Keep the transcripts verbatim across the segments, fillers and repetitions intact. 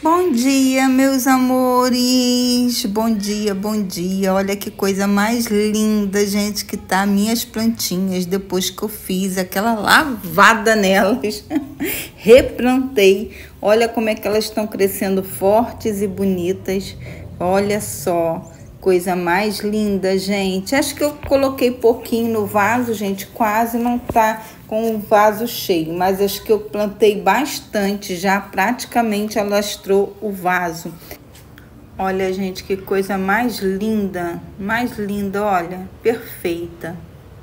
Bom dia, meus amores. Bom dia, bom dia. Olha que coisa mais linda, gente, que tá minhas plantinhas depois que eu fiz aquela lavada nelas. Replantei. Olha como é que elas estão crescendo fortes e bonitas. Olha só, coisa mais linda, gente. Acho que eu coloquei pouquinho no vaso, gente, quase não tá com o vaso cheio, mas acho que eu plantei bastante, já praticamente alastrou o vaso. Olha, gente, que coisa mais linda, mais linda, olha, perfeita.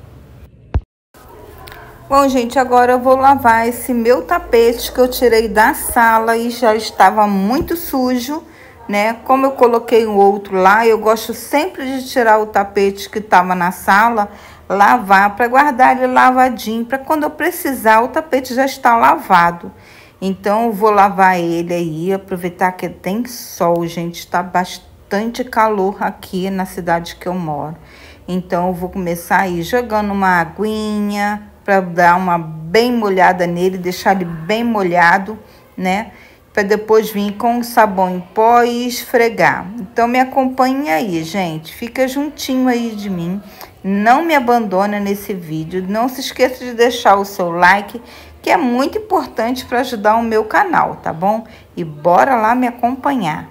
Bom, gente, agora eu vou lavar esse meu tapete que eu tirei da sala e já estava muito sujo, né? Como eu coloquei o outro lá, eu gosto sempre de tirar o tapete que estava na sala, lavar para guardar ele lavadinho, para quando eu precisar o tapete já está lavado. Então eu vou lavar ele aí, aproveitar que tem sol, gente, está bastante calor aqui na cidade que eu moro. Então eu vou começar aí jogando uma aguinha para dar uma bem molhada nele, deixar ele bem molhado, né? Para depois vir com o sabão em pó e esfregar. Então me acompanhe aí, gente. Fica juntinho aí de mim. Não me abandona nesse vídeo. Não se esqueça de deixar o seu like, que é muito importante para ajudar o meu canal, tá bom? E bora lá me acompanhar.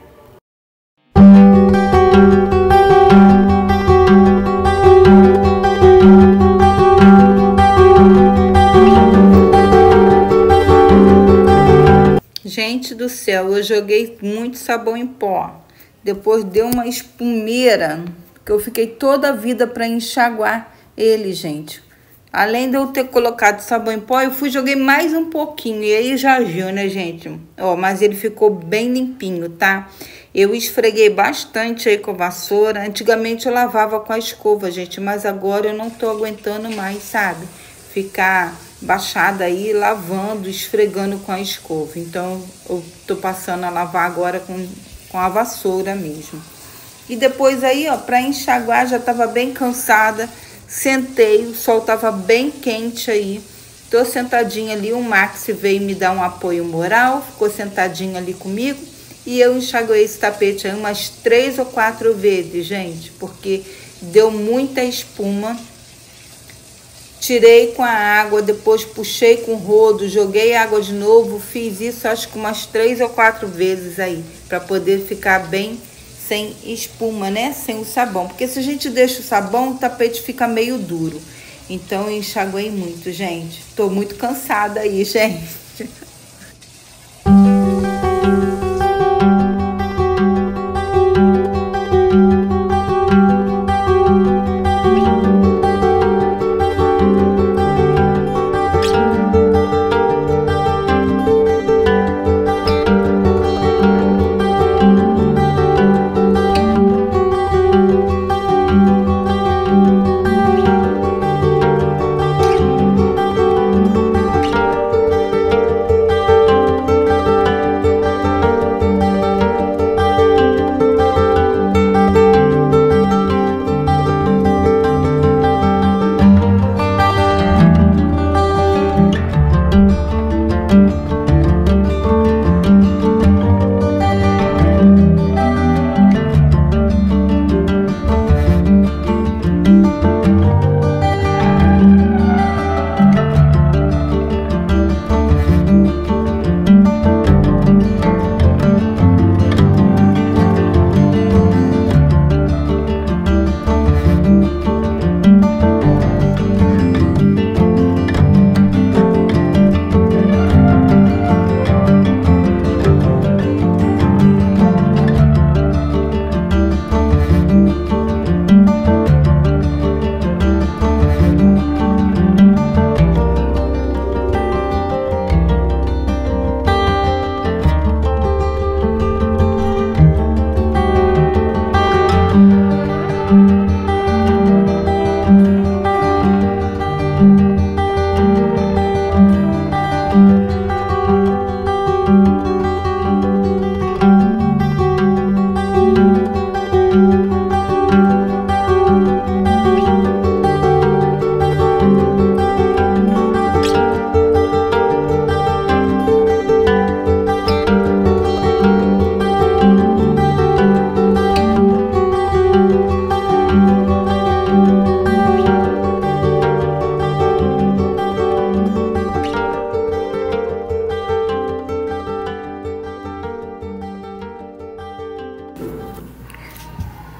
Gente do céu, eu joguei muito sabão em pó. Depois deu uma espumeira, que eu fiquei toda a vida para enxaguar ele, gente. Além de eu ter colocado sabão em pó, eu fui joguei mais um pouquinho. E aí já viu, né, gente? Ó, mas ele ficou bem limpinho, tá? Eu esfreguei bastante aí com a vassoura. Antigamente eu lavava com a escova, gente. Mas agora eu não tô aguentando mais, sabe? Ficar baixada aí, lavando, esfregando com a escova. Então, eu tô passando a lavar agora com, com a vassoura mesmo. E depois aí, ó, pra enxaguar, já tava bem cansada. Sentei, o sol tava bem quente aí. Tô sentadinha ali, o Max veio me dar um apoio moral, ficou sentadinho ali comigo. E eu enxaguei esse tapete aí umas três ou quatro vezes, gente, porque deu muita espuma. Tirei com a água, depois puxei com o rodo, joguei água de novo, fiz isso acho que umas três ou quatro vezes aí, para poder ficar bem sem espuma, né? Sem o sabão, porque se a gente deixa o sabão, o tapete fica meio duro. Então eu enxaguei muito, gente. Tô muito cansada aí, gente.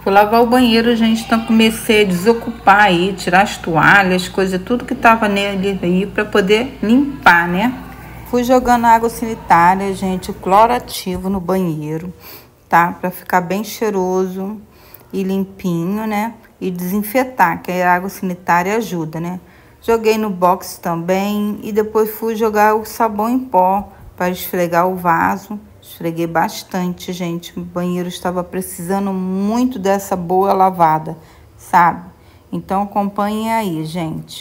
Fui lavar o banheiro, gente, então comecei a desocupar aí, tirar as toalhas, coisa, tudo que tava nele aí para poder limpar, né? Fui jogando água sanitária, gente, cloro ativo no banheiro, tá? Para ficar bem cheiroso e limpinho, né? E desinfetar, que a água sanitária ajuda, né? Joguei no box também e depois fui jogar o sabão em pó para esfregar o vaso. Esfreguei bastante, gente. O banheiro estava precisando muito dessa boa lavada, sabe? Então acompanhem aí, gente.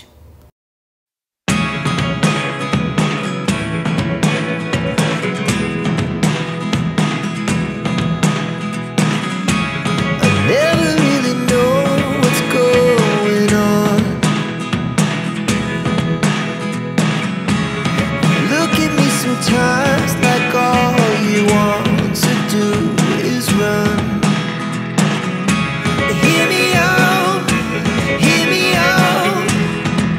Sometimes like all you want to do is run. Hear me out, hear me out.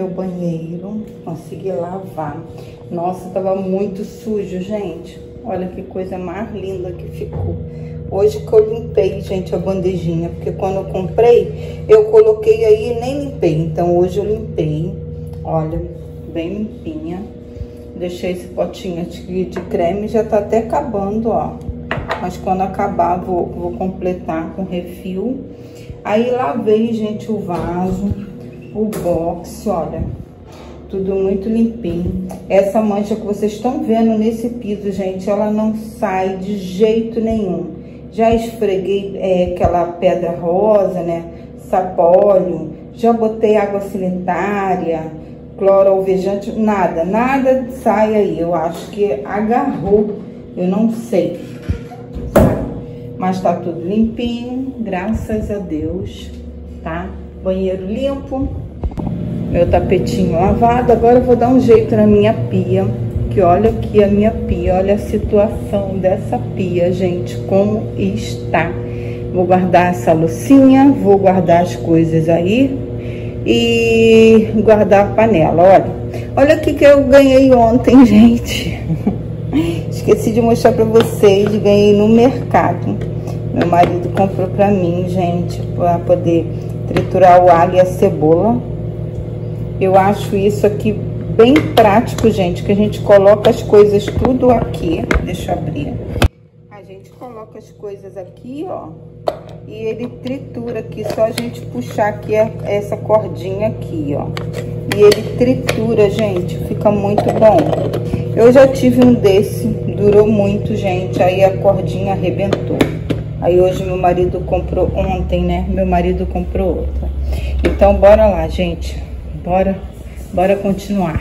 meu banheiro, consegui lavar. Nossa, tava muito sujo, gente. Olha que coisa mais linda que ficou. Hoje que eu limpei, gente, a bandejinha, porque quando eu comprei, eu coloquei aí e nem limpei. Então hoje eu limpei, olha, bem limpinha. Deixei esse potinho de, de creme, já tá até acabando, ó. Mas quando acabar, vou, vou completar com refil. Aí lavei, gente, o vaso, o box, olha, tudo muito limpinho. Essa mancha que vocês estão vendo nesse piso, gente, ela não sai de jeito nenhum. Já esfreguei é, aquela pedra rosa, né, sapólio, já botei água sanitária, cloro alvejante, nada, nada sai aí. Eu acho que agarrou, eu não sei, sabe? Mas tá tudo limpinho, graças a Deus, tá? Banheiro limpo, meu tapetinho lavado. Agora eu vou dar um jeito na minha pia, que olha aqui a minha pia, olha a situação dessa pia, gente, como está. Vou guardar essa loucinha, vou guardar as coisas aí e guardar a panela, olha. Olha o que que eu ganhei ontem, gente. Esqueci de mostrar pra vocês, ganhei no mercado. Meu marido comprou pra mim, gente, pra poder triturar o alho e a cebola. Eu acho isso aqui bem prático, gente, que a gente coloca as coisas tudo aqui. Deixa eu abrir. A gente coloca as coisas aqui, ó, e ele tritura aqui, só a gente puxar aqui essa cordinha aqui, ó. E ele tritura, gente, fica muito bom. Eu já tive um desse, durou muito, gente, aí a cordinha arrebentou. Aí hoje meu marido comprou, ontem, né, meu marido comprou outra. Então bora lá, gente, bora, bora continuar.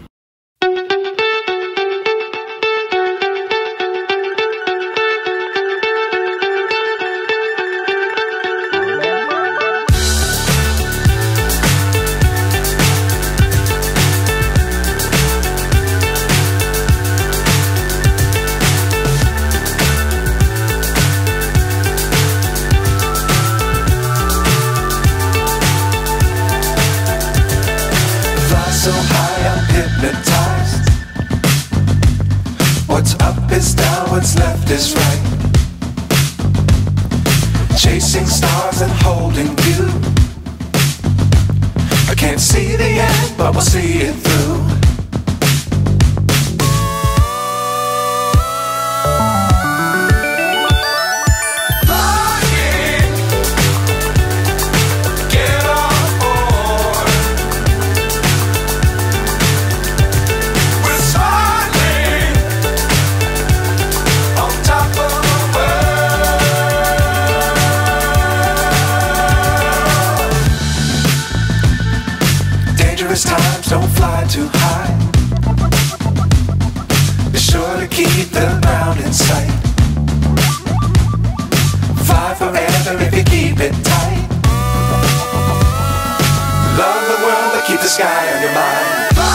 So high I'm hypnotized. What's up is down, what's left is right. Chasing stars and holding you. I can't see the end, but we'll see it through. Times don't fly too high. Be sure to keep the ground in sight. Fly forever if you keep it tight. Love the world but keep the sky on your mind.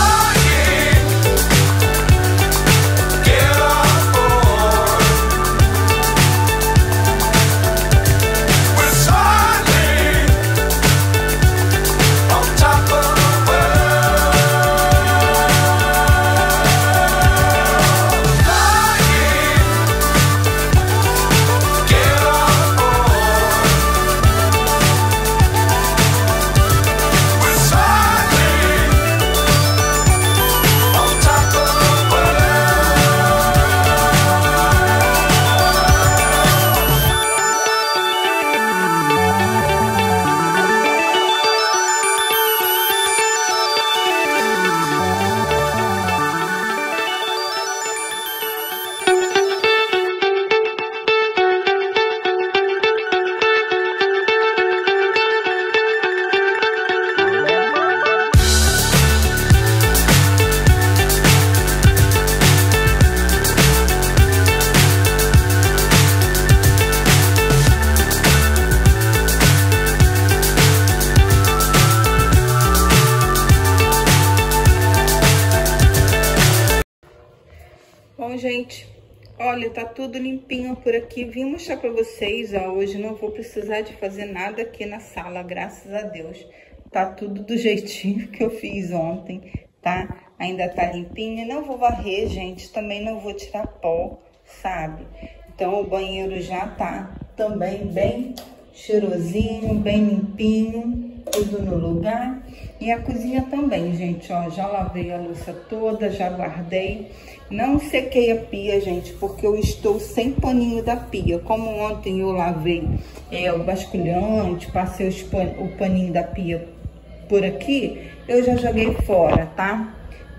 Bom, gente, olha, tá tudo limpinho por aqui. Vim mostrar pra vocês, ó, hoje não vou precisar de fazer nada aqui na sala, graças a Deus. tá tudo do jeitinho que eu fiz ontem, tá? Ainda tá limpinha. Não vou varrer, gente, também não vou tirar pó, sabe? Então, o banheiro já tá também bem cheirosinho, bem limpinho, tudo no lugar. E a cozinha também, gente, ó, já lavei a louça toda, já guardei. Não sequei a pia, gente, porque eu estou sem paninho da pia. Como ontem eu lavei é, o basculhante, passei os pan, o paninho da pia por aqui, eu já joguei fora, tá?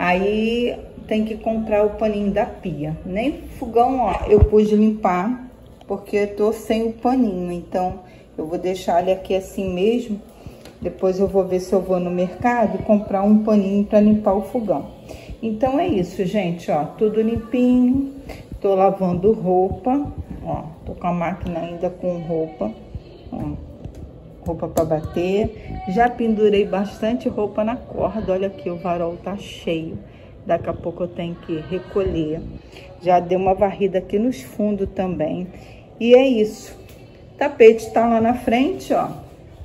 Aí tem que comprar o paninho da pia. Nem fogão, ó, eu pude limpar, porque eu tô sem o paninho. Então, eu vou deixar ele aqui assim mesmo. Depois eu vou ver se eu vou no mercado comprar um paninho para limpar o fogão. Então é isso, gente, ó, tudo limpinho. Tô lavando roupa, ó, tô com a máquina ainda com roupa, ó, roupa para bater. Já pendurei bastante roupa na corda, olha aqui, o varal tá cheio. Daqui a pouco eu tenho que recolher. Já dei uma varrida aqui nos fundos também. E é isso. O tapete tá lá na frente, ó.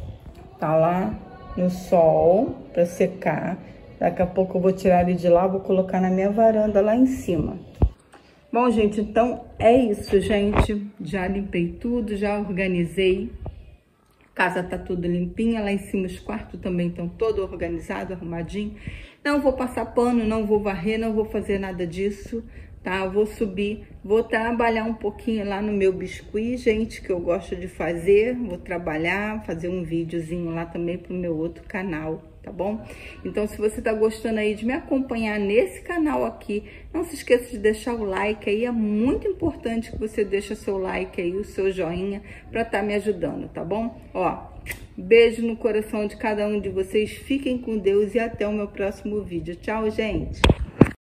Tá lá no sol para secar. Daqui a pouco eu vou tirar ele de lá, vou colocar na minha varanda lá em cima. Bom, gente, então é isso, gente. Já limpei tudo, já organizei. A casa tá tudo limpinha, lá em cima os quartos também estão todo organizado, arrumadinho. Não vou passar pano, não vou varrer, não vou fazer nada disso, tá? Eu vou subir, vou trabalhar um pouquinho lá no meu biscuit, gente, que eu gosto de fazer. Vou trabalhar, fazer um videozinho lá também pro meu outro canal, tá bom? Então, se você tá gostando aí de me acompanhar nesse canal aqui, não se esqueça de deixar o like aí. É muito importante que você deixe o seu like aí, o seu joinha, pra tá me ajudando, tá bom? Ó, beijo no coração de cada um de vocês. Fiquem com Deus e até o meu próximo vídeo. Tchau, gente!